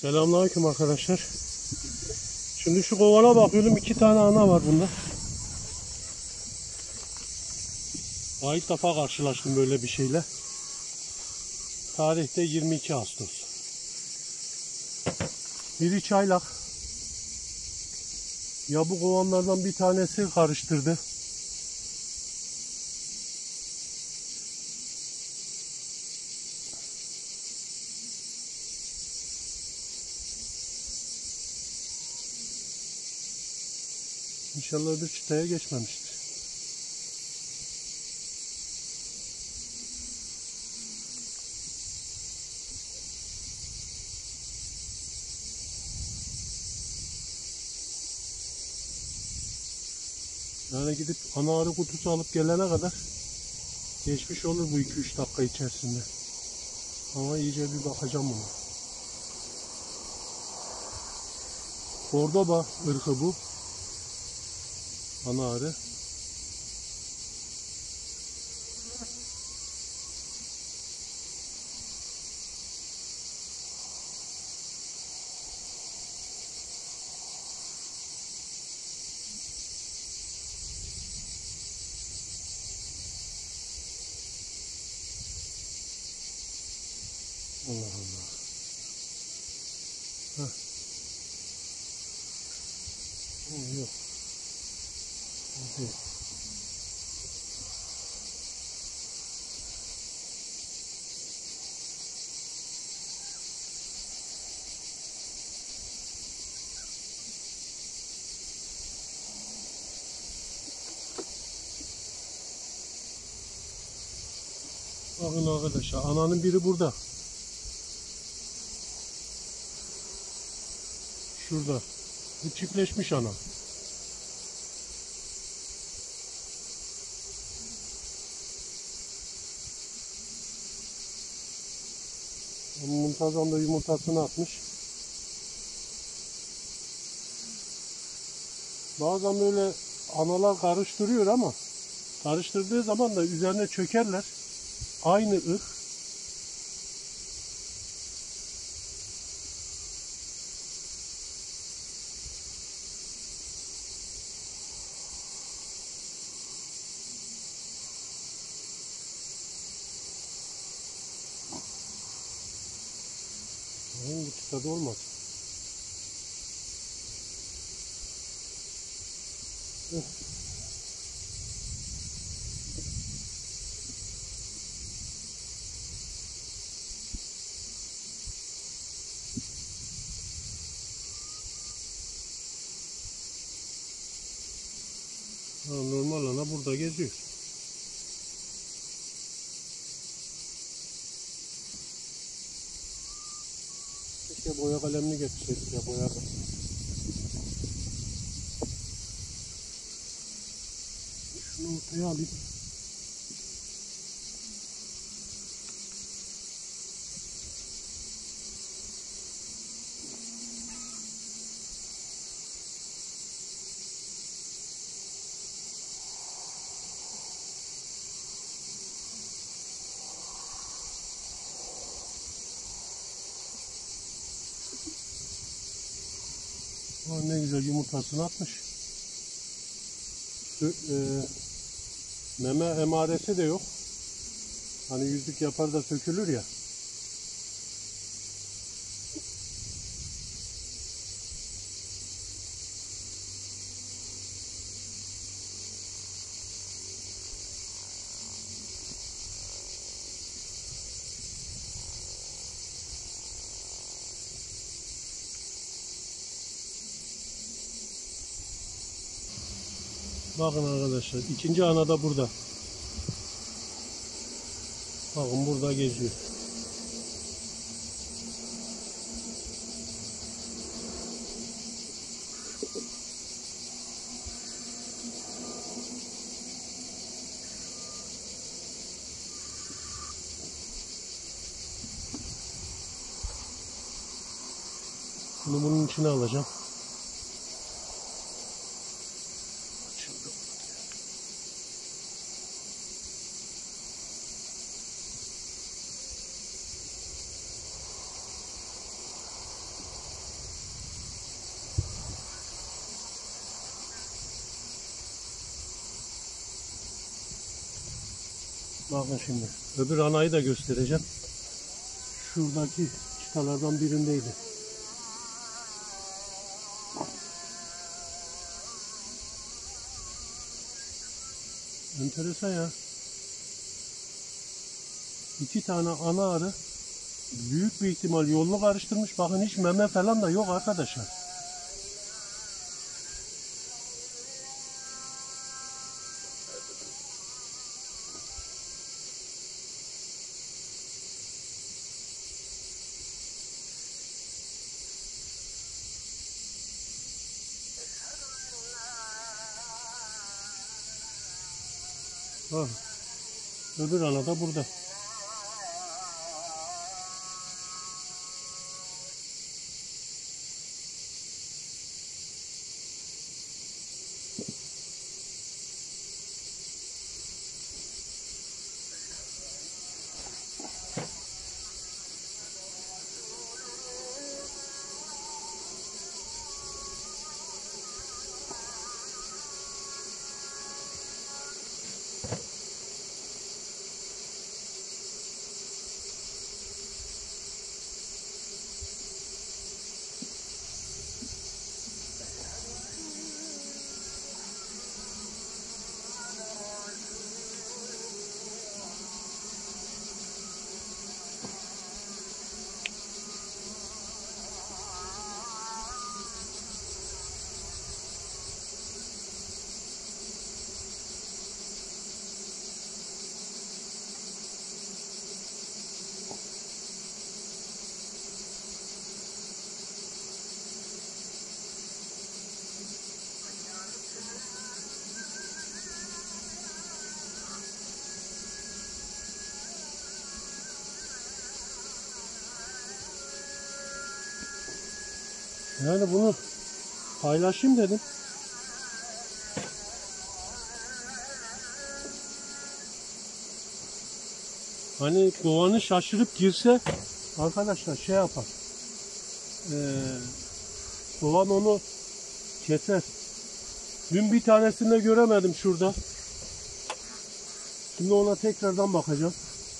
Selamünaleyküm arkadaşlar. Şimdi şu kovala bakıyorum, 2 tane ana var bunda. İlk defa karşılaştım böyle bir şeyle. Tarihte 22 Ağustos. Biri çaylak. Ya bu kovanlardan bir tanesi karıştırdı. İnşallah öbür çıtaya geçmemiştir. Yani gidip ana arı kutusu alıp gelene kadar geçmiş olur bu 2-3 dakika içerisinde. Ama iyice bir bakacağım buna. Cordoba ırkı bu. Ana arı. Allah Allah. Heh. Yok. Hadi. Bakın arkadaşlar, ananın biri burada. Şurada. Bu çiftleşmiş ana. Muntazam da yumurtasını atmış. Bazen böyle analar karıştırıyor ama karıştırdığı zaman da üzerine çökerler. Aynı ırk. Bu çıtada olmaz. Normal ana burada geziyor. Keşke boya kalemini getirseydik ya, boya kalem. Şunu ortaya alayım. Ne güzel yumurtasını atmış. Meme emaresi de yok. Hani yüzük yapar da sökülür ya. Bakın arkadaşlar, ikinci ana da burada. Bakın burada geziyor. Bunu bunun içine alacağım. Bakın şimdi. Öbür anayı da göstereceğim. Şuradaki çıtalardan birindeydi. Enteresan ya. 2 tane ana arı büyük bir ihtimal yolunu karıştırmış. Bakın hiç meme falan da yok arkadaşlar. Bak. Öbür ana da burada. Yani bunu paylaşayım dedim. Hani kovanı şaşırıp girse arkadaşlar şey yapar. Kovan onu keser. Dün bir tanesini de göremedim şurada. Şimdi ona tekrardan bakacağım.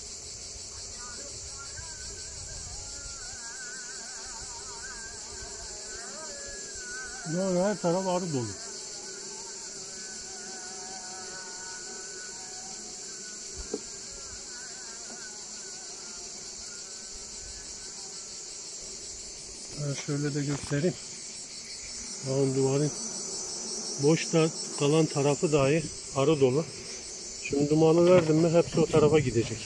Yani her taraf arı dolu. Şöyle de göstereyim. Bakın duvarın boşta kalan tarafı dahi arı dolu. Şimdi dumanı verdim mi hepsi o tarafa gidecek.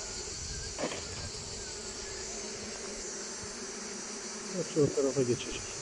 Hepsi o tarafa geçecek.